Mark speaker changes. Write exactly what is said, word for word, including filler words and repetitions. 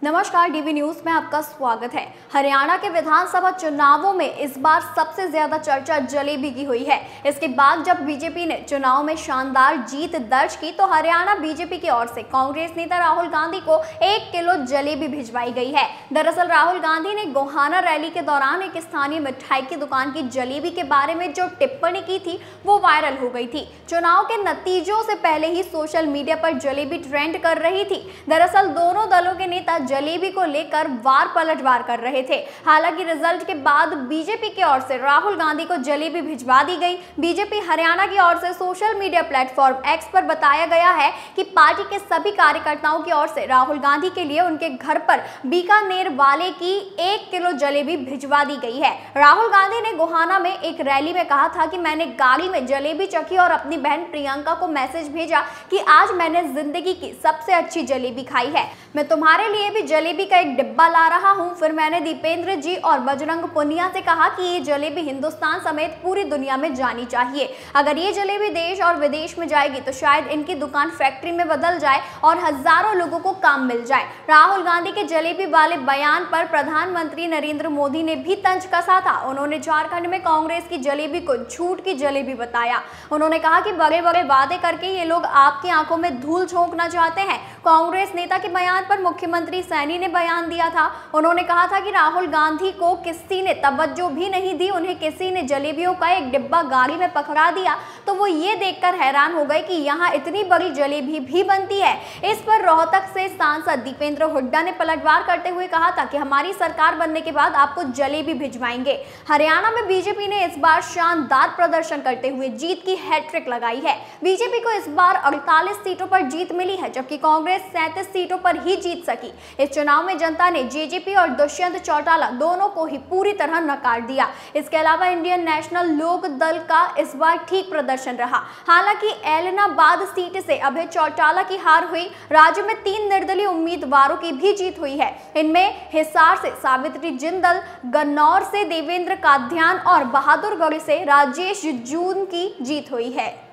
Speaker 1: नमस्कार, DV news में आपका स्वागत है। हरियाणा के विधानसभा चुनावों में इस बार सबसे ज्यादा चर्चा जलेबी की हुई है। इसके बाद जब बीजेपी ने चुनाव में शानदार जीत दर्ज की तो हरियाणा बीजेपी की ओर से कांग्रेस नेता राहुल गांधी को एक किलो जलेबी भिजवाई गई है। दरअसल राहुल गांधी ने गोहाना रैली के दौरान एक स्थानीय मिठाई की दुकान की जलेबी के बारे में जो टिप्पणी की थी वो वायरल हो गई थी। चुनाव के नतीजों से पहले ही सोशल मीडिया पर जलेबी ट्रेंड कर रही थी। दरअसल दोनों दलों के नेता जलेबी को लेकर वार पलटवार कर रहे थे। हालांकि रिजल्ट के बाद बीजेपी की ओर से राहुल गांधी को जलेबी भिजवा दी गई। बीजेपी हरियाणा की ओर से सोशल मीडिया प्लेटफॉर्म एक्स पर बताया गया है कि पार्टी के सभी कार्यकर्ताओं की ओर से राहुल गांधी के लिए उनके घर पर बीकानेर वाले की एक किलो जलेबी भिजवा दी गई है। राहुल गांधी ने गोहाना में एक रैली में कहा था कि मैंने गाड़ी में जलेबी चखी और अपनी बहन प्रियंका को मैसेज भेजा कि आज मैंने जिंदगी की सबसे अच्छी जलेबी खाई है, मैं तुम्हारे लिए भी जलेबी का एक डिब्बा ला रहा हूं। फिर मैंने दीपेंद्र जी और बजरंग पुनिया से कहा कि ये जलेबी हिंदुस्तान समेत पूरी दुनिया में जानी चाहिए। अगर ये जलेबी देश और विदेश में जाएगी तो शायद इनकी दुकान फैक्ट्री में बदल जाए और हजारों लोगों को काम मिल जाए। राहुल गांधी के जलेबी वाले बयान पर प्रधानमंत्री नरेंद्र मोदी ने भी तंज कसा था। उन्होंने झारखंड में कांग्रेस की जलेबी को झूठ की जलेबी बताया। उन्होंने कहा कि बड़े बड़े वादे करके ये लोग आपकी आंखों में धूल झोंकना चाहते हैं। कांग्रेस नेता के बयान पर मुख्यमंत्री सैनी ने बयान दिया था। उन्होंने कहा था कि राहुल गांधी को किसी ने तवज्जो भी नहीं दी, उन्हें किसी ने जलेबियों का एक डिब्बा गाड़ी में पकड़ा दिया तो वो ये देखकर हैरान हो गए कि यहाँ इतनी बड़ी जलेबी भी बनती है। इस पर रोहतक से सांसद दीपेंद्र हुड्डा ने पलटवार करते हुए कहा था कि हमारी सरकार बनने के बाद आपको जलेबी भिजवाएंगे। हरियाणा में बीजेपी ने इस बार शानदार प्रदर्शन करते हुए जीत की हैट्रिक लगाई है। बीजेपी को इस बार अड़तालीस सीटों पर जीत मिली है, जबकि कांग्रेस सैंतीस सीटों पर ही जीत सकी। इस चुनाव में जनता ने जेजेपी और दुष्यंत चौटाला दोनों को ही पूरी तरह नकार दिया। इसके अलावा इंडियन नेशनल लोक दल का इस बार ठीक प्रदर्शन रहा। हालांकि एलनाबाद सीट से अभय चौटाला की हार हुई। राज्य में तीन निर्दलीय उम्मीदवारों की भी जीत हुई है। इनमें हिसार से सावित्री जिंदल, गन्नौर से देवेंद्र काध्यान और बहादुरगढ़ से राजेश जून की जीत हुई है।